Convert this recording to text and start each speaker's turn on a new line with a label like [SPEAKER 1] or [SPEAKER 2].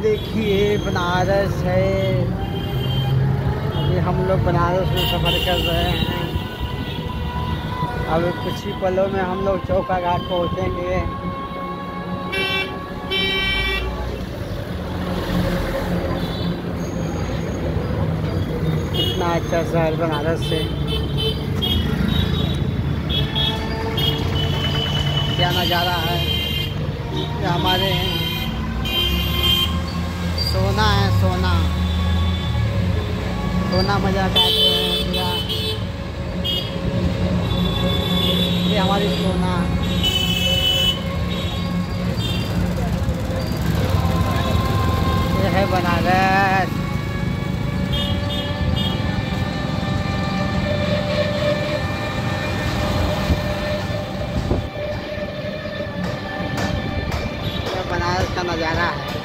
[SPEAKER 1] देखिए बनारस है। अभी हम लोग बनारस में सफ़र कर रहे हैं। अब कुछ ही पलों में हम लोग चौका घाट पहुँचेंगे। इतना अच्छा शहर बनारस से क्या नज़ारा है। ये हमारे सोना है, सोना सोना मजा काट रहे हैं पूरा। ये हमारी सोना, ये है बनारस। ये बनारस का नज़ारा है।